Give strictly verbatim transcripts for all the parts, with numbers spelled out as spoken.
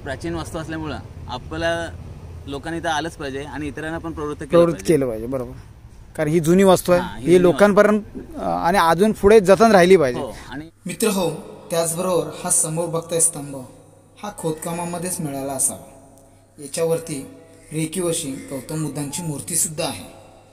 प्राचीन वास्तू असल्यामुळं आपल्या लोकांनी तर आलंच पाहिजे आणि इतरांना पण प्रवृत्त प्रवृत्त केलं पाहिजे. बरोबर, कारण ही जुनी वास्तू आहे, ही लोकांपर्यंत आणि अजून पुढे जतन राहिली पाहिजे. आणि मित्र हो, त्याचबरोबर हा समोर बघताय स्तंभ हा खोदकामामध्येच मिळाला असावा. याच्यावरती रेखीव अशी गौतम बुद्धांची मूर्ती सुद्धा आहे.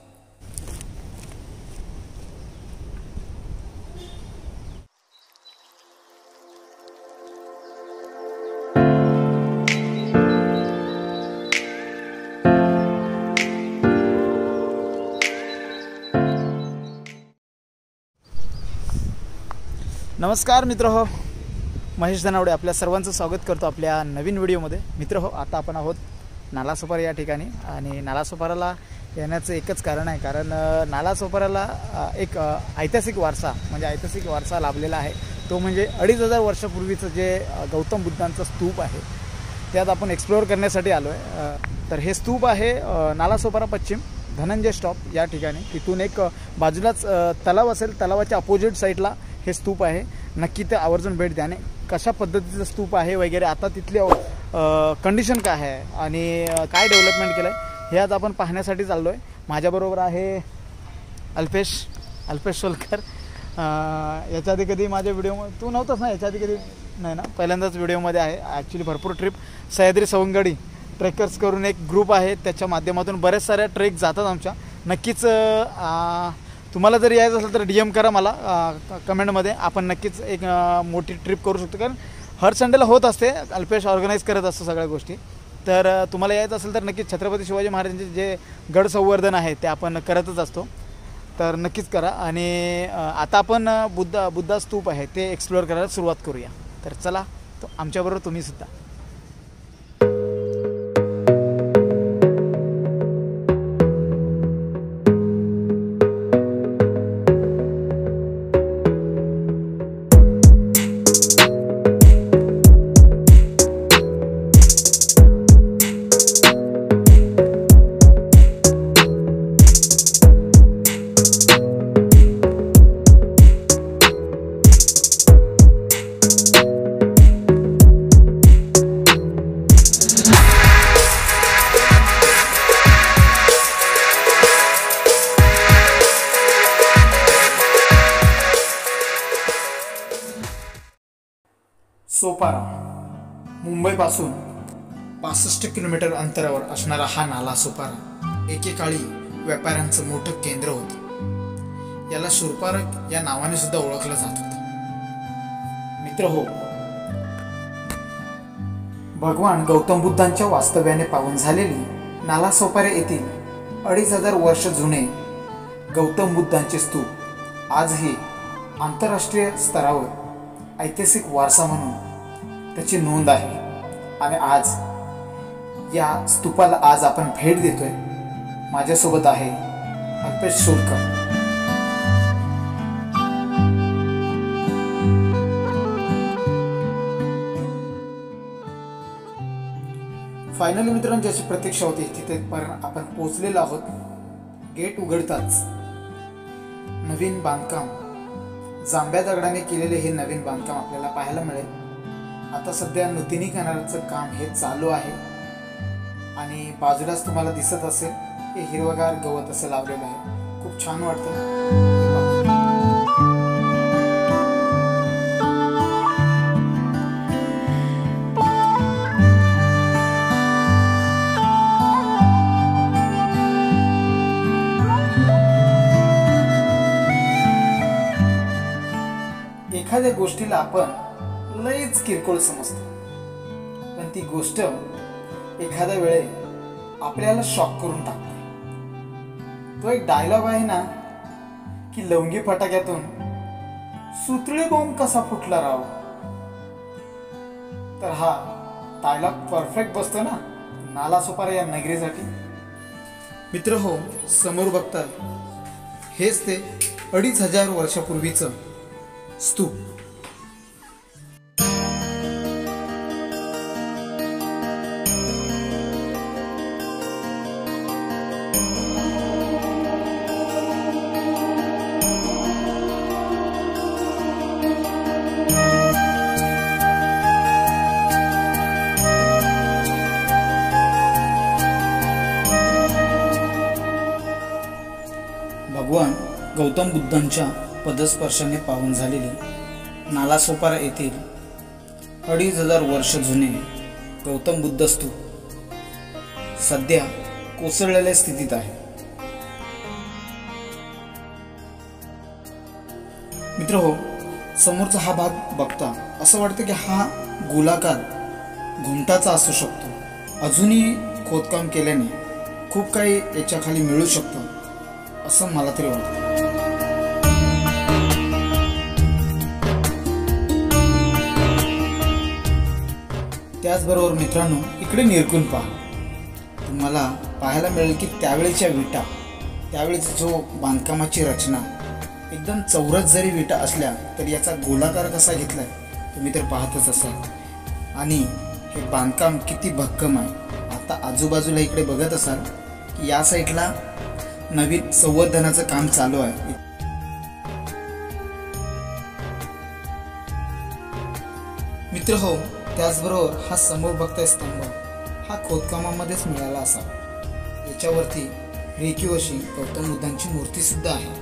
नमस्कार मित्र हो, महेश धनावडे आपल्या सर्वांचं स्वागत करतो आपल्या नवीन व्हिडिओमध्ये. मित्र हो, आता आपण आहोत नालासोपारा या ठिकाणी आणि नालासोपाराला येण्याचं एकच कारण आहे, कारण नालासोपाराला एक ऐतिहासिक वारसा म्हणजे ऐतिहासिक वारसा लाभलेला आहे. तो म्हणजे अडीच हजार वर्षापूर्वीचं जे गौतम बुद्धांचं स्तूप आहे त्यात आपण एक्सप्लोअर करण्यासाठी आलो आहे. तर हे स्तूप आहे नालासोपारा पश्चिम धनंजय स्टॉप या ठिकाणी. तिथून एक बाजूलाच तलाव असेल, तलावाच्या अपोजिट साईडला हे स्तूप आहे. नक्की ते आवर्जून भेट द्या. आणि कशा पद्धतीचं स्तूप आहे वगैरे, आता तिथले कंडिशन काय आहे आणि काय डेव्हलपमेंट केलं आहे हे आज आपण पाहण्यासाठी चाललो आहे. माझ्याबरोबर आहे अल्पेश अल्पेश सोलकर. याच्या आधी कधी माझ्या व्हिडिओमध्ये तू नव्हतास ना? याच्या आधी कधी नाही ना? पहिल्यांदाच व्हिडिओमध्ये आहे. ॲक्च्युली भरपूर ट्रिप सह्याद्री सवंगडी ट्रेकर्स करून एक ग्रुप आहे, त्याच्या माध्यमातून बऱ्याच साऱ्या ट्रेक जातात आमच्या. नक्कीच तुम्हाला जर यायचं असेल तर डी एम करा मला कमेंटमध्ये. आपण नक्कीच एक मोठी ट्रिप करू शकतो, कारण हर संडेला होत असते. अल्पेश ऑर्गनाईज करत असतो सगळ्या गोष्टी. तर तुम्हाला यायचं असेल तर नक्कीच छत्रपती शिवाजी महाराजांचे जे गड संवर्धन आहे ते आपण करतच असतो, तर नक्कीच करा. आणि आता आपण बुद्धा बुद्धा स्तूप आहे ते एक्सप्लोअर करायला सुरुवात करूया. तर चला, तो आमच्याबरोबर तुम्हीसुद्धा. सोपारा मुंबईपासून पासष्ट किलोमीटर अंतरावर असणारा हा नाला सोपारा एकेकाळी व्यापाऱ्यांचं मोठं केंद्र होतं. याला शूरपारक या नावाने सुद्धा ओळखलं जात होतं. मित्र हो, भगवान गौतम बुद्धांच्या वास्तव्याने पावन झालेली नालासोपारा येथील अडीच हजार वर्ष जुने गौतम बुद्धांचे स्तूप आजही आंतरराष्ट्रीय स्तरावर ऐतिहासिक वारसा म्हणून त्याची नोंद आहे. आणि आज या स्तूपाला आज आपण भेट देतोय. माझ्यासोबत आहे अल्पेश सोलकर. फायनली मित्रांनो, ज्याची प्रतीक्षा होती तिथे आपण पोहोचलेलो आहोत. गेट उघडताच नवीन बांधकाम, जांभ्या दगडाने केलेले हे नवीन बांधकाम आपल्याला पाहायला मिळेल. आता सध्या नूतनीकरणाचं काम हे चालू आहे आणि बाजूलाच तुम्हाला दिसत असेल हे हिरवगार गवत असं लावलेलं आहे. खूप छान वाटतं. एखाद्या गोष्टीला आपण लयच किरकोळ समजतो, पण ती गोष्ट एखाद्या वेळे आपल्याला शॉक करून टाकते. तो एक डायलॉग आहे ना की लवंगी फटाक्यातून सुतळे बॉम्ब कसा फुटला राव. तर हा डायलॉग परफेक्ट बसतो ना नालासोपारा या नगरीसाठी. मित्र हो, समोर बघताय हेच ते अडीच हजार वर्षापूर्वीचं स्तूप. भगवान गौतम बुद्धांच्या पदस्पर्शाने पावन झालेली नालासोपारा येथील अडीच हजार वर्ष जुने गौतम बुद्ध स्तूप सध्या कोसळलेल्या स्थितीत आहे. मित्रहो, समोरचा हा भाग बघता असं वाटतं की हा गोलाकार घुमटाचा असू शकतो. अजूनही खोदकाम केल्याने खूप काही याच्या खाली मिळू शकतं असं मला तरी वाटतं. त्याचबरोबर मित्रांनो, इकडे निरखून पहा, तुम्हाला पाहायला मिळेल की त्यावेळेच्या विटा, त्यावेळेचा जो बांधकामाची रचना, एकदम चौरस जरी विटा असल्या तरी याचा गोलाकार कसा घेतलाय तुम्ही तर पाहतच असाल. आणि हे बांधकाम किती भक्कम आहे. आता आजूबाजूला इकडे बघत असाल की या साईडला नवीन संवर्धनाचं काम चालू आहे. मित्र हो, त्याचबरोबर हा समोर बघताय स्तंभ, हा खोदकामामध्येच मिळाला असावा. याच्यावरती रेखीव अशी गौतम बुद्धांची मूर्ती सुद्धा आहे.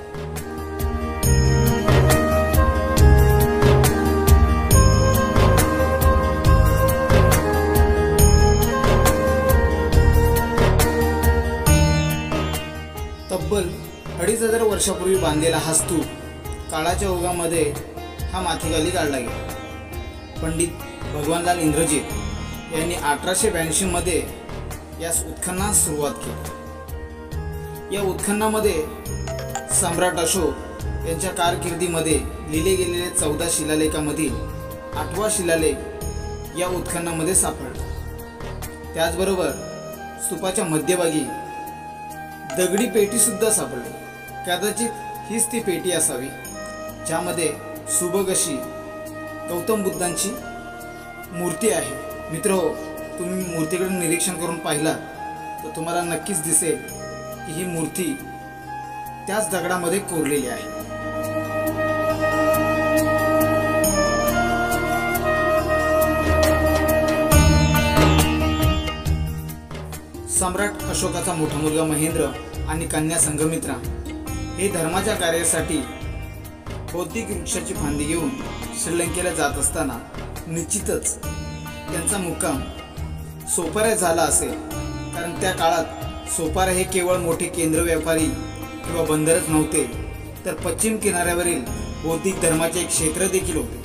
तब्बल अडीच हजार वर्षापूर्वी बांधलेला हा स्तूप काळाच्या ओघामध्ये हा माथेखाली काढला गेला. पंडित भगवानलाल इंद्रजित यांनी अठराशे ब्याऐंशी मध्ये यास उत्खननास सुरुवात केली. या उत्खननामध्ये सम्राट अशोक यांच्या कारकिर्दीमध्ये लिहिले गेलेले चौदा शिलालेखामधील आठवा शिलालेख या उत्खननामध्ये सापडला. त्याचबरोबर स्तूपाच्या मध्यभागी दगडी पेटी सुद्धा सापडली. कदाचित हीच ती पेटी असावी ज्यामध्ये सुबक अशी गौतम बुद्धांची मूर्ती आहे. मित्रहो, तुम्ही मूर्तीकडे निरीक्षण करून पाहिला तर तुम्हाला नक्कीच दिसेल की ही मूर्ती त्याच दगडामध्ये कोरलेली आहे. सम्राट अशोकाचा मोठा मुलगा महेंद्र आणि कन्या संघमित्रा हे धर्माच्या कार्यासाठी बौद्धिक वृक्षाची फांदी घेऊन श्रीलंकेला जात असताना निश्चितच त्यांचा मुक्काम सोपाऱ्यात झाला असेल. कारण त्या काळात सोपारा हे केवळ मोठे केंद्र व्यापारी किंवा बंदरच नव्हते, तर पश्चिम किनाऱ्यावरील बौद्धिक धर्माचे एक क्षेत्र देखील होते.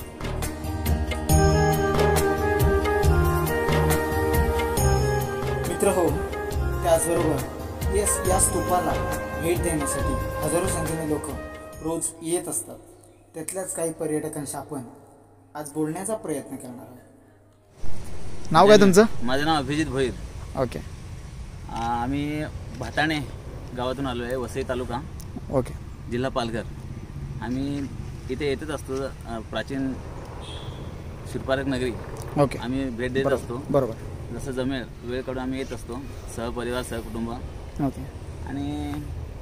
मित्र हो, त्याचबरोबर येस या स्तूपाला भेट देण्यासाठी हजारो संख्येने लोक रोज येत असतात. त्यातल्याच काही पर्यटकांशी आपण आज बोलण्याचा प्रयत्न करणार आहोत. नाव काय तुमचं? माझं नाव अभिजित भोईर. ओके. आम्ही भाताणे गावातून आलो आहे, वसई तालुका, ओके, जिल्हा पालघर. आम्ही इथे येतच असतो, प्राचीन शिरपारक नगरी ओके आम्ही भेट देत असतो. बरोबर. जसं जमेल वेळ काढून आम्ही येत असतो, सहपरिवार सहकुटुंब. ओके. आणि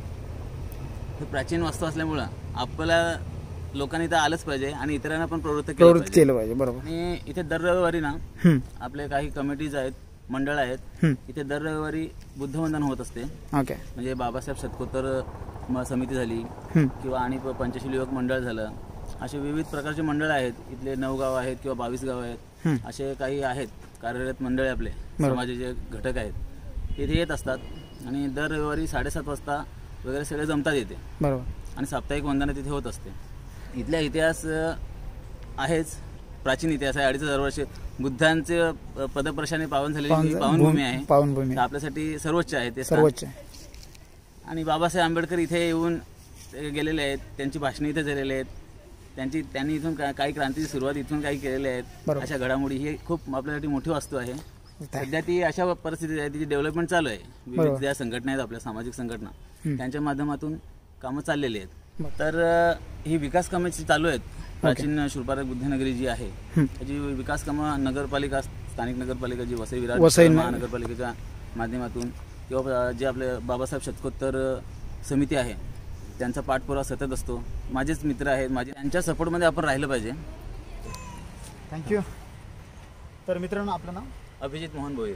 हे प्राचीन वास्तू असल्यामुळं आपल्याला लोकांनी इथं आलंच पाहिजे आणि इतरांना पण प्रवृत्त प्रवृत्त केलं पाहिजे. बरोबर. आणि इथे दर रविवारी ना आपले काही कमिटीज आहेत, मंडळ आहेत, इथे दर रविवारी बुद्धवंदन होत असते. ओके. म्हणजे बाबासाहेब शतकोत्तर समिती झाली किंवा आणि पंचशील युवक मंडळ झालं, असे विविध प्रकारचे मंडळ आहेत. इथले नऊ गाव आहेत किंवा बावीस गाव आहेत, असे काही आहेत कार्यरत मंडळ आपले समाजाचे घटक आहेत, इथे येत असतात. आणि दर रविवारी साडेसात वाजता वगैरे सगळे जमतात येते. बरोबर. आणि साप्ताहिक वंदना तिथे होत असते. इथला इतिहास आहेच, प्राचीन इतिहास आहे. अडीच हजार वर्ष बुद्धांचे पदप्रशाने पावन झालेली पावनभूमी आहे. पावनभूमी आपल्यासाठी सर्वोच्च आहे, ते सर्वोच्च. आणि बाबासाहेब आंबेडकर इथे येऊन गेलेले आहेत, त्यांची भाषणे इथे झालेली आहेत, त्यांची त्यांनी इथून काही क्रांतीची सुरुवात इथून काही केलेल्या आहेत. अशा घडामोडी ही खूप आपल्यासाठी मोठी वस्तू आहे. सध्या ती अशा परिस्थितीत आहे, तिची डेव्हलपमेंट चालू आहे. विविध ज्या संघटना आहेत आपल्या सामाजिक संघटना, त्यांच्या माध्यमातून कामं चाललेली आहेत. तर ही विकास कामे चालू आहेत. प्राचीन शिरपारक बुद्धनगरी जी आहे त्याची विकास कामं नगरपालिका, स्थानिक नगरपालिका जी वसई विरार महानगरपालिकेच्या माध्यमातून किंवा जे आपले बाबासाहेब शतकोत्तर समिती आहे त्यांचा पाठपुरावा सतत असतो. माझेच मित्र आहेत, माझे त्यांच्या सपोर्टमध्ये आपण राहिलं पाहिजे. थँक्यू. तर मित्रांनो, आपलं नाव? अभिजित मोहन भोईर.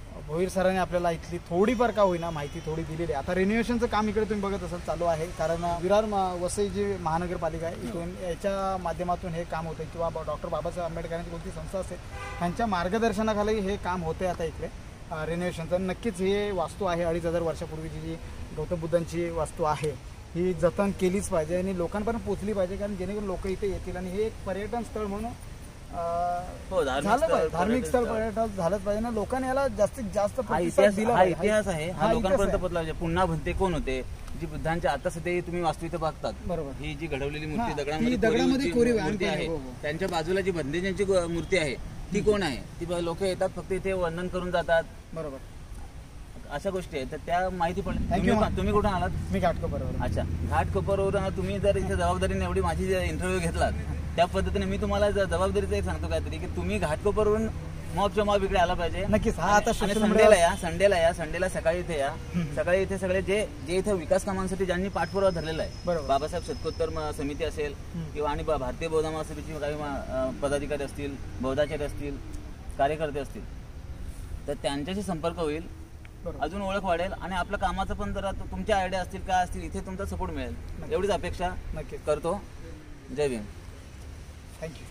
भोईर सरांनी आपल्याला इथली थोडीफार का होईना माहिती थोडी दिलेली आहे. आता रिनोव्हेशनचं काम इकडे तुम्ही बघत असाल चालू आहे, कारण विरार म- वसई जी महानगरपालिका आहे इथून याच्या माध्यमातून हे काम होते किंवा डॉक्टर बाबासाहेब आंबेडकरांची कोणती संस्था असेल त्यांच्या मार्गदर्शनाखाली हे काम होते. आता इकडे रिनोव्हेशनचं नक्कीच हे वास्तू आहे अडीच हजार वर्षापूर्वीची जी गौतम बुद्धांची वास्तू आहे ही जतन केलीच पाहिजे आणि लोकांपर्यंत पोचली पाहिजे, कारण जेणेकरून लोक इथे येतील आणि हे एक पर्यटन स्थळ म्हणून हो, धार्मिक झालं स्थळ, पाहिजे. धार्मिक स्थळ पर्यटन पर्यटन झालंच पाहिजे ना. लोकांनी याला जास्तीत जास्त हा प्रतिसाद इतिहास दिला हा पाहिजे. इतिहास आहे, हा हा लोकांपर्यंत इतिहास आहे. पोहोचला पाहिजे. पुन्हा भंते कोण होते जी बुद्धांच्या आता सध्या ही तुम्ही वास्तू इथे बघतात, बरोबर. ही जी घडवलेली हा, मूर्ती ती दगडामध्ये दगडामध्ये कोरीव जी कोरीव आहे, मूर्ती आहे, हो, हो. त्यांच्या बाजूला जी बंदेजांची गो- मूर्ती आहे ती कोण आहे, ती लोक येतात फक्त इथे वंदन करून जातात, बरोबर. अशा गोष्टी आहेत. तर त्या माहिती पण Thank you, तुम्ही ma'am. तुम्ही कुठून आलात? मी घाटको बरोबर. अच्छा, घाटकोपरवरून तुम्ही जर इथे जबाबदारीने एवढी माझी इंटरव्ह्यू घेतलात त्या पद्धतीने मी तुम्हाला ज- जबाबदारीचं एक सांगतो काहीतरी की तुम्ही घाटकोपरवरून मॉबच्या मॉब इकडे आला पाहिजे. नक्कीच. हा आता आणि social संडेला media- या संडेला या संडेला सकाळी इथे या. सकाळी इथे सगळे जे जे इथे विकास कामांसाठी ज्यांनी पाठपुरावा धरलेला आहे, बरोबर. बाबासाहेब शतकोत्तर म- समिती असेल किंवा आणि ब- भारतीय बौद्ध महासभेची काही म- अ, पदाधिकारी असतील, बौद्धाचार्य असतील, कार्यकर्ते असतील, तर त्यांच्याशी संपर्क होईल, बरोबर. अजून ओळख वाढेल आणि आपल्या कामाचं पण जरा तु- तुमच्या आयडिया असतील काय असतील इथे तुमचा सपोर्ट मिळेल एवढीच अपेक्षा नक्कीच. करतो. जय भीम. थँक्यू.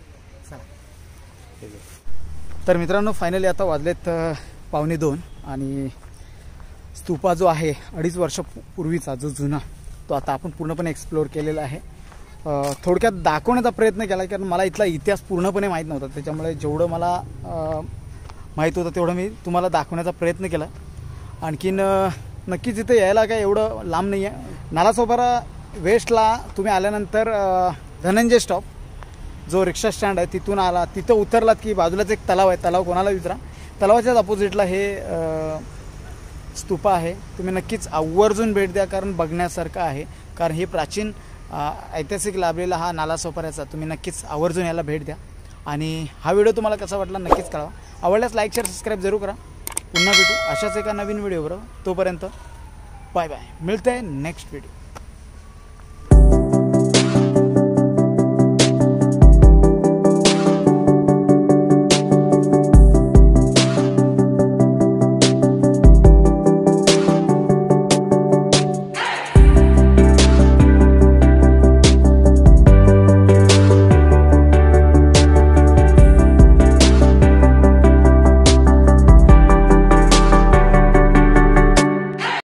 चला. तर मित्रांनो फायनली आता वाजलेत अ, पावणे दोन आणि स्तूपा जो आहे अडीच वर्षापूर्वीचा जो जुना तो आता आपण पूर्णपणे एक्सप्लोअर केलेला आहे. अ, थोडक्यात दाखवण्याचा प्रयत्न केला कारण मला इथला इतिहास पूर्णपणे माहीत नव्हता, त्याच्यामुळे जेवढं मला अ, माहीत होतं तेवढं मी तुम्हाला दाखवण्याचा प्रयत्न केला. आणखीन अ, नक्कीच इथे यायला काय एवढं लांब नाही आहे. नालासोपारा वेस्टला तुम्ही आल्यानंतर अ, धनंजय स्टॉप जो रिक्षा स्टँड आहे तिथून आला, तिथं उतरलात की बाजूलाच एक तलाव आहे, तलाव कोणाला विचारा, तलावाच्याच अपोजिटला हे अ, स्तूपा आहे. तुम्ही नक्कीच आवर्जून भेट द्या कारण बघण्यासारखं आहे, कारण हे प्राचीन अ, ऐतिहासिक लाभलेला हा नालासोपाऱ्याचा तुम्ही नक्कीच आवर्जून याला भेट द्या. आणि हा व्हिडिओ तुम्हाला कसा वाटला नक्कीच कळवा. आवडल्यास लाईक शेअर सबस्क्राईब जरूर करा. पुन्हा भेटू अशाच एका नवीन व्हिडिओ बरोबर. तोपर्यंत बाय बाय. मिळतंय नेक्स्ट व्हिडिओ.